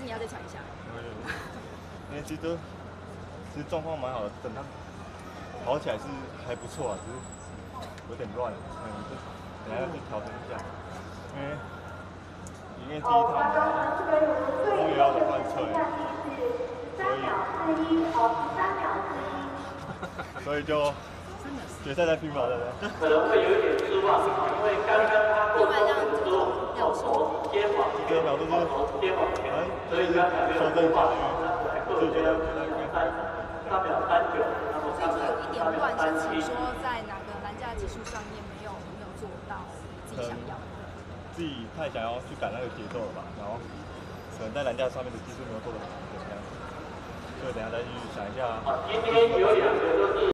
你要再抢一下？ 因为其实状况蛮好的，等他跑起来是还不错啊，只是有点乱，就等下要去调整一下，因为第一趟我也要换车，所以就决赛在拼嘛，对不对？ 可能会有一点失望，因为刚刚他过另外让这个秒数， 这个秒数就是所以刚才修正一下，因为自己觉得 3秒39， 所以就有一点乱，是指说在哪个栏架技术上面没有做到自己想要的。 自己太想要去赶那个节奏了吧，然后可能在栏架上面的技术没有做得很好，这样，所以等下再去想一下。 今天有2个都是。